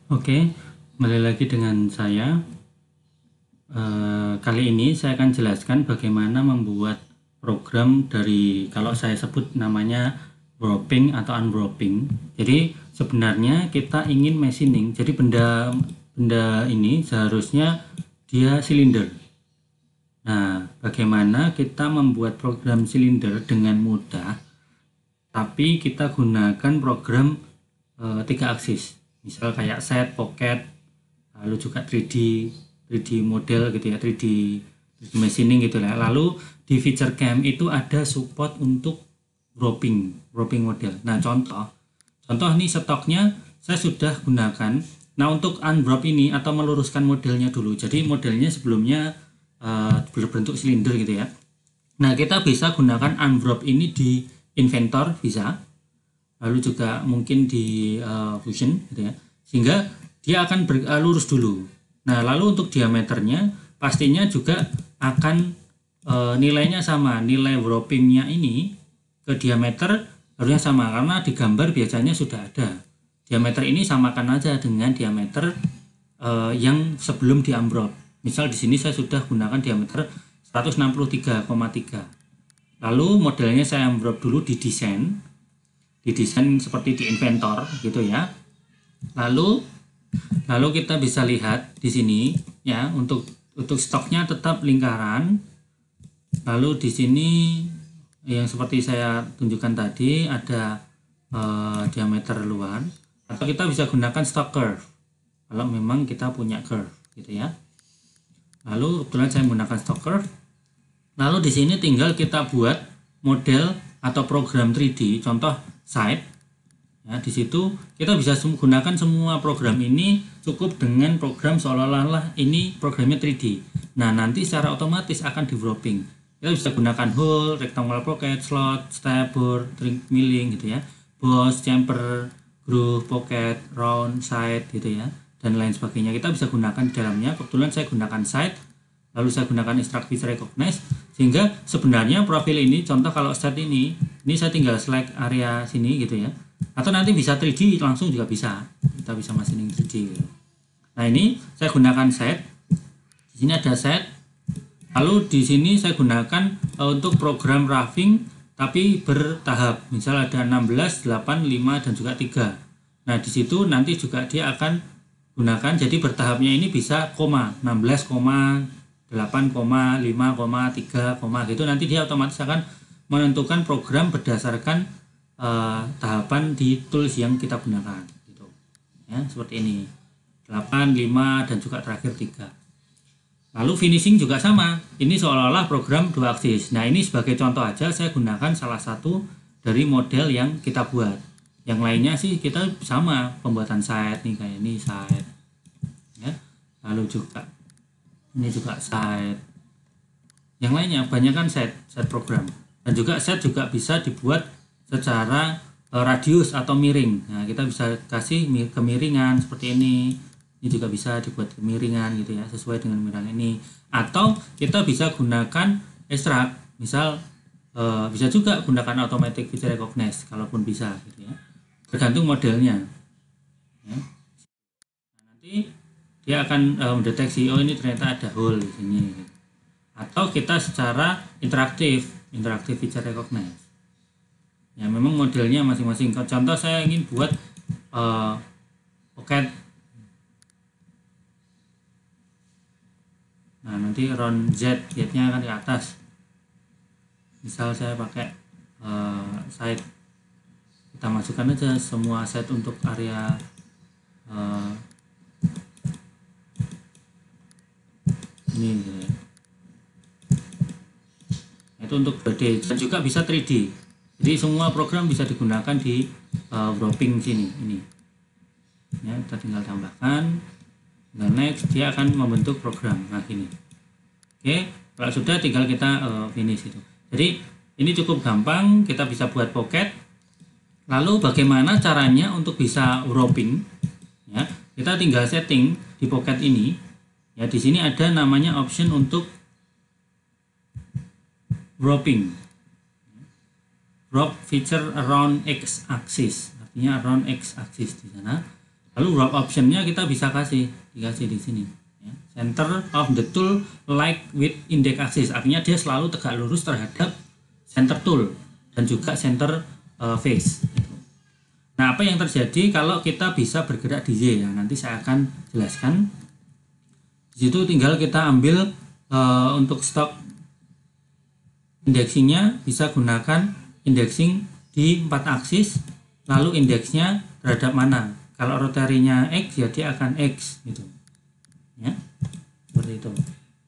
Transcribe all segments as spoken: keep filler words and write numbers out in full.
Oke, kembali lagi dengan saya. E, kali ini saya akan jelaskan bagaimana membuat program dari, kalau saya sebut namanya wrapping atau unwrapping. Jadi sebenarnya kita ingin machining. Jadi benda benda ini seharusnya dia silinder. Nah, bagaimana kita membuat program silinder dengan mudah, tapi kita gunakan program e, tiga aksis. Misal kayak set, pocket, lalu juga tiga D tiga D model gitu ya, tiga D, tiga D machining gitu ya. Lalu di feature cam itu ada support untuk wrapping wrapping model. Nah, contoh contoh nih stoknya saya sudah gunakan. Nah, untuk unwrap ini atau meluruskan modelnya dulu, jadi modelnya sebelumnya uh, berbentuk silinder gitu ya. Nah, kita bisa gunakan unwrap ini di Inventor, bisa, lalu juga mungkin di uh, Fusion gitu ya, sehingga dia akan ber, uh, lurus dulu. Nah, lalu untuk diameternya pastinya juga akan uh, nilainya sama, nilai wrappingnya ini ke diameter harusnya sama, karena di gambar biasanya sudah ada diameter ini, samakan aja dengan diameter uh, yang sebelum di unwrap. Misal di sini saya sudah gunakan diameter seratus enam puluh tiga koma tiga. Lalu modelnya saya unwrap dulu di desain didesain seperti di Inventor gitu ya. Lalu lalu kita bisa lihat di sini ya, untuk untuk stoknya tetap lingkaran. Lalu di sini yang seperti saya tunjukkan tadi ada eh, diameter luar, atau kita bisa gunakan stock curve kalau memang kita punya curve gitu ya. Lalu kebetulan saya menggunakan stock curve. Lalu di sini tinggal kita buat model atau program tiga D, contoh site. Ya, di situ kita bisa gunakan semua program ini, cukup dengan program seolah-olah ini programnya tiga D. Nah, nanti secara otomatis akan di wrapping. Kita bisa gunakan hole, rectangle pocket, slot, step, bore, trim, milling gitu ya, boss, chamfer, groove, pocket, round, side gitu ya, dan lain sebagainya. Kita bisa gunakan di dalamnya. Kebetulan saya gunakan side, lalu saya gunakan instruct feature recognize, sehingga sebenarnya profil ini, contoh kalau set ini, ini saya tinggal select area sini gitu ya, atau nanti bisa tiga D langsung juga bisa, kita bisa machining tiga D gitu. Nah, ini saya gunakan set, di sini ada set, lalu di sini saya gunakan uh, untuk program roughing tapi bertahap, misal ada enam belas, delapan, lima dan juga tiga. Nah, di situ nanti juga dia akan gunakan, jadi bertahapnya ini bisa koma enam belas, delapan, lima, tiga, gitu. Nanti dia otomatis akan menentukan program berdasarkan uh, tahapan di tools yang kita gunakan gitu. Ya, seperti ini. delapan, lima dan juga terakhir tiga. Lalu finishing juga sama. Ini seolah-olah program dua aksis. Nah, ini sebagai contoh aja saya gunakan salah satu dari model yang kita buat. Yang lainnya sih kita sama, pembuatan side nih, kayak ini side. Ya. Lalu juga ini juga side. Yang lainnya banyak kan set set program. Dan juga set juga bisa dibuat secara uh, radius atau miring. Nah, kita bisa kasih kemiringan seperti ini. Ini juga bisa dibuat kemiringan gitu ya, sesuai dengan miringan ini. Atau kita bisa gunakan extract, misal uh, bisa juga gunakan automatic feature recognize kalaupun bisa gitu ya. Tergantung modelnya. Ya. Nah, nanti dia akan uh, mendeteksi, oh ini ternyata ada hole di sini. Atau kita secara interaktif, interaktif feature recognize. Ya, memang modelnya masing-masing. Contoh saya ingin buat uh, pocket. Nah, nanti round Z, Z-nya akan di atas. Misal saya pakai uh, side, kita masukkan aja semua set untuk area uh, ini ya. Itu untuk dua D dan juga bisa tiga D. Jadi semua program bisa digunakan di uh, wrapping sini ini. Ya, kita tinggal tambahkan. Nah, next dia akan membentuk program. Nah, ini. Oke, kalau sudah tinggal kita uh, finish itu. Jadi ini cukup gampang, kita bisa buat pocket. Lalu bagaimana caranya untuk bisa wrapping? Ya, kita tinggal setting di pocket ini. Ya, di sini ada namanya option untuk wrapping. Wrap feature around x axis, artinya around x axis di sana. Lalu wrap optionnya kita bisa kasih, dikasih di sini. Ya. Center of the tool like with index axis, artinya dia selalu tegak lurus terhadap center tool dan juga center uh, face. Nah, apa yang terjadi kalau kita bisa bergerak di Y ya? Nanti saya akan jelaskan. Di situ tinggal kita ambil uh, untuk stok indexingnya, bisa gunakan indexing di empat aksis, lalu indeksnya terhadap mana. Kalau rotarinya X ya dia akan X gitu. Ya. Seperti itu.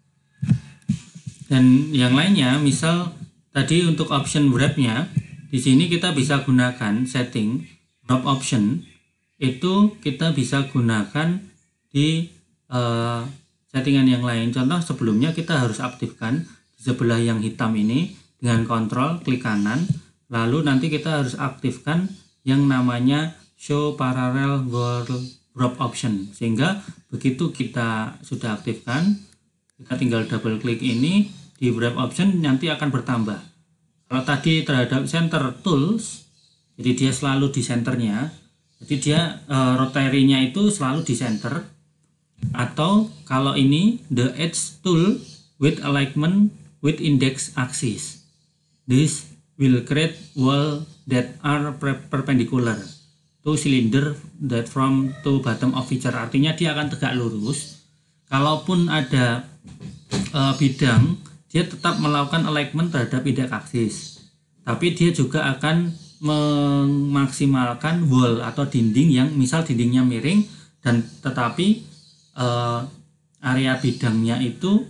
Dan yang lainnya, misal tadi untuk option wrap-nya, di sini kita bisa gunakan setting wrap option, itu kita bisa gunakan di uh, settingan yang lain. Contoh sebelumnya kita harus aktifkan di sebelah yang hitam ini dengan kontrol klik kanan, lalu nanti kita harus aktifkan yang namanya show parallel wrap option, sehingga begitu kita sudah aktifkan, kita tinggal double klik ini di wrap option, nanti akan bertambah. Kalau tadi terhadap center tools, jadi dia selalu di centernya, jadi dia e, rotary-nya itu selalu di center. Atau kalau ini the edge tool with alignment with index axis, this will create wall that are perpendicular to cylinder that from to bottom of feature, artinya dia akan tegak lurus. Kalaupun ada e, bidang, dia tetap melakukan alignment terhadap index axis, tapi dia juga akan memaksimalkan wall atau dinding yang misal dindingnya miring dan tetapi uh, area bidangnya itu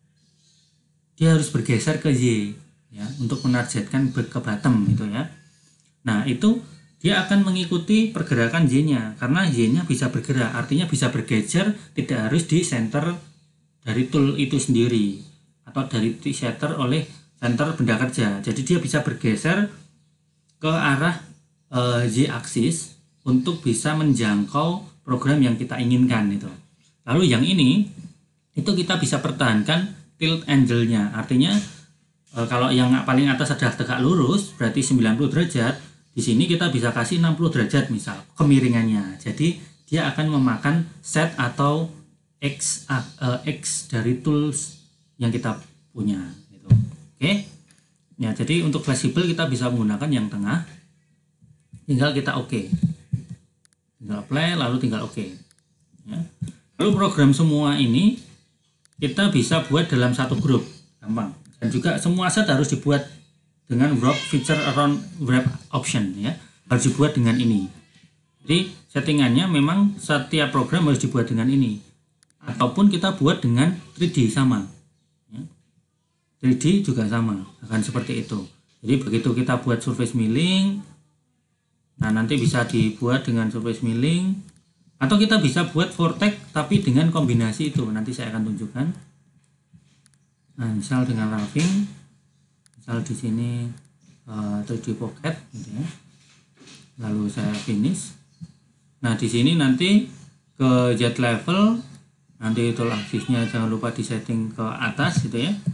dia harus bergeser ke Y ya untuk menargetkan ke bottom gitu ya. Nah, itu dia akan mengikuti pergerakan Y-nya karena Y-nya bisa bergerak, artinya bisa bergeser, tidak harus di center dari tool itu sendiri atau dari center oleh center benda kerja. Jadi dia bisa bergeser ke arah e, Y-axis untuk bisa menjangkau program yang kita inginkan itu. Lalu yang ini itu kita bisa pertahankan tilt angle-nya. Artinya e, kalau yang paling atas adalah tegak lurus berarti sembilan puluh derajat, di sini kita bisa kasih enam puluh derajat misal kemiringannya. Jadi dia akan memakan set atau X uh, X dari tools yang kita punya gitu. Oke. Ya, jadi untuk fleksibel kita bisa menggunakan yang tengah. Tinggal kita oke. Okay. Tinggal play lalu tinggal oke. Okay. Ya. Lalu program semua ini kita bisa buat dalam satu grup, gampang. Dan juga semua set harus dibuat dengan wrap feature around wrap option ya. Harus dibuat dengan ini. Jadi settingannya memang setiap program harus dibuat dengan ini. Ataupun kita buat dengan tiga D sama. tiga D juga sama, akan seperti itu. Jadi begitu kita buat surface milling, nah nanti bisa dibuat dengan surface milling, atau kita bisa buat vortex tapi dengan kombinasi itu, nanti saya akan tunjukkan. Nah, misal dengan roughing, misal di sini uh, tiga D pocket, gitu ya. Lalu saya finish. Nah di sini nanti ke jet level, nanti tool axisnya jangan lupa disetting ke atas, gitu ya.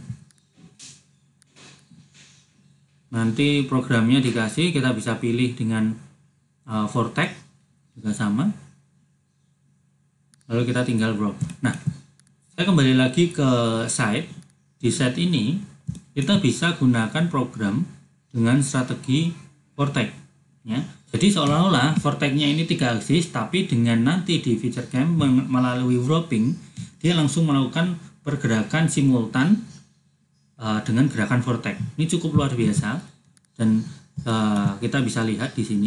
Nanti programnya dikasih, kita bisa pilih dengan uh, vortex juga sama. Lalu kita tinggal wrap. Nah, saya kembali lagi ke site. Di site ini kita bisa gunakan program dengan strategi vortex. Ya, jadi seolah-olah vortexnya ini tiga aksis, tapi dengan nanti di feature cam melalui wrapping, dia langsung melakukan pergerakan simultan dengan gerakan vortex. Ini cukup luar biasa dan uh, kita bisa lihat di sini.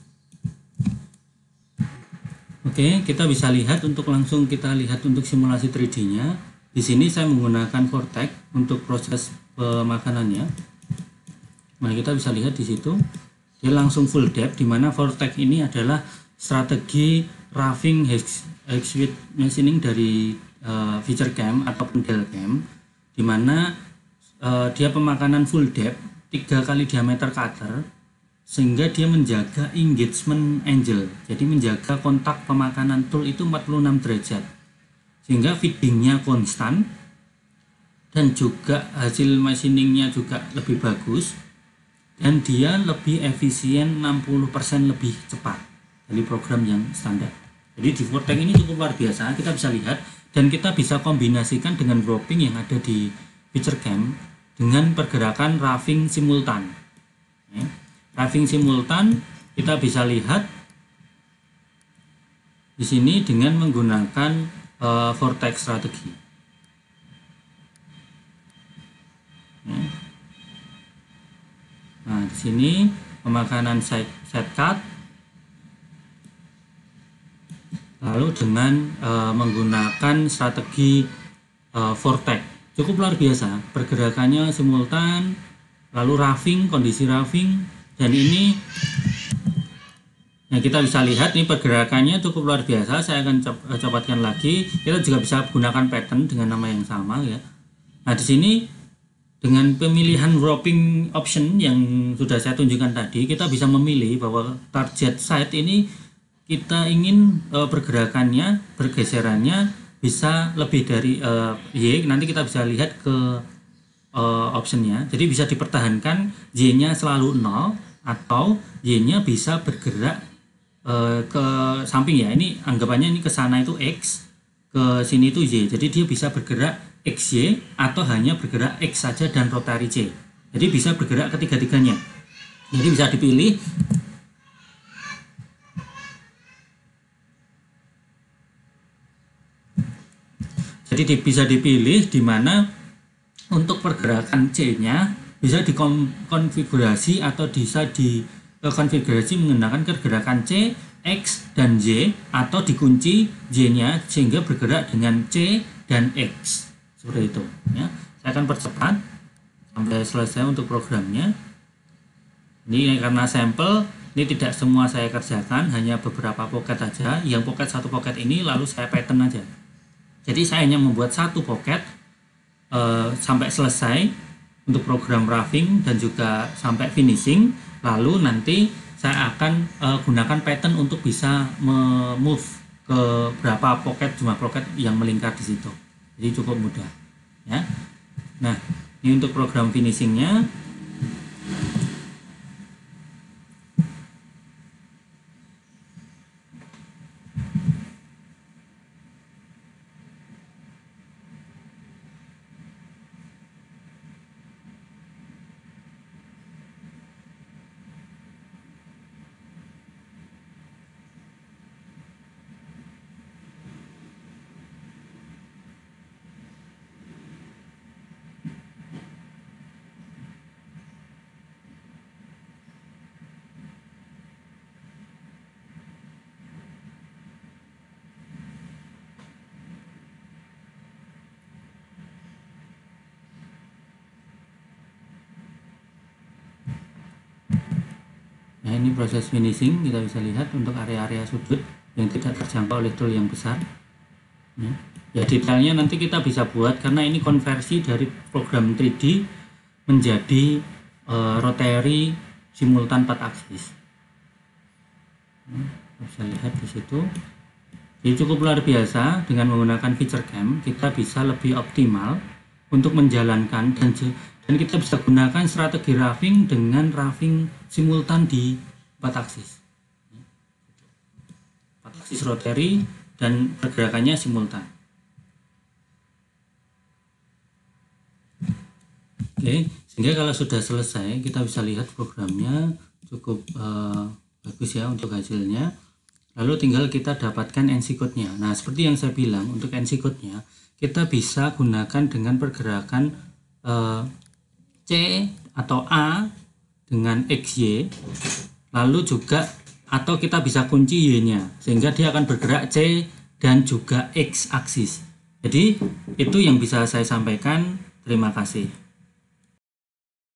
Oke, kita bisa lihat untuk langsung kita lihat untuk simulasi tiga D-nya. Di sini saya menggunakan vortex untuk proses pemakanannya. Nah, kita bisa lihat di situ dia langsung full depth, di mana vortex ini adalah strategi roughing high-speed machining dari uh, feature cam ataupun del cam, di mana Uh, dia pemakanan full depth tiga kali diameter cutter, sehingga dia menjaga engagement angle, jadi menjaga kontak pemakanan tool itu empat puluh enam derajat, sehingga feedingnya konstan dan juga hasil machiningnya juga lebih bagus, dan dia lebih efisien enam puluh persen lebih cepat dari program yang standar. Jadi di vortex ini cukup luar biasa, kita bisa lihat dan kita bisa kombinasikan dengan grouping yang ada di FeatureCam dengan pergerakan roughing simultan. Ya. Roughing simultan kita bisa lihat di sini dengan menggunakan uh, vortex strategi. Ya. Nah, di sini pemakanan set, set cut, lalu dengan uh, menggunakan strategi uh, vortex, cukup luar biasa, pergerakannya simultan, lalu roughing, kondisi roughing, dan ini nah kita bisa lihat ini pergerakannya cukup luar biasa. Saya akan copotkan lagi. Kita juga bisa gunakan pattern dengan nama yang sama ya. Nah di sini dengan pemilihan wrapping option yang sudah saya tunjukkan tadi, kita bisa memilih bahwa target site ini kita ingin uh, pergerakannya, bergeserannya bisa lebih dari uh, Y. Nanti kita bisa lihat ke uh, optionnya. Jadi bisa dipertahankan Y-nya selalu nol atau Y-nya bisa bergerak uh, ke samping ya. Ini anggapannya ini ke sana itu X, ke sini itu Y. Jadi dia bisa bergerak X Y atau hanya bergerak X saja dan rotari C. Jadi bisa bergerak ketiga-tiganya. Jadi bisa dipilih. Jadi bisa dipilih di mana untuk pergerakan C-nya bisa dikonfigurasi atau bisa dikonfigurasi menggunakan pergerakan C, X, dan Y atau dikunci Y-nya sehingga bergerak dengan C dan X. Seperti itu ya. Saya akan percepat sampai selesai untuk programnya. Ini karena sampel, ini tidak semua saya kerjakan, hanya beberapa pocket saja. Yang pocket satu pocket ini lalu saya pattern aja. Jadi saya hanya membuat satu pocket uh, sampai selesai untuk program roughing dan juga sampai finishing. Lalu nanti saya akan uh, gunakan pattern untuk bisa move ke berapa pocket, jumlah pocket yang melingkar di situ. Jadi cukup mudah ya. Nah ini untuk program finishingnya. Nah ini proses finishing, kita bisa lihat untuk area-area sudut yang tidak terjangkau oleh tool yang besar. Ya detailnya nanti kita bisa buat karena ini konversi dari program tiga D menjadi uh, rotary simultan empat aksis. Bisa lihat di situ. Jadi cukup luar biasa, dengan menggunakan FeatureCam kita bisa lebih optimal untuk menjalankan dan dan kita bisa gunakan strategi roughing dengan roughing simultan di empat aksis. empat aksis rotary dan pergerakannya simultan. Oke, sehingga kalau sudah selesai kita bisa lihat programnya cukup uh, bagus ya untuk hasilnya. Lalu tinggal kita dapatkan N C code-nya. Nah, seperti yang saya bilang, untuk N C code-nya kita bisa gunakan dengan pergerakan uh, C atau A dengan X Y, lalu juga atau kita bisa kunci Y-nya sehingga dia akan bergerak C dan juga X aksis. Jadi itu yang bisa saya sampaikan. Terima kasih.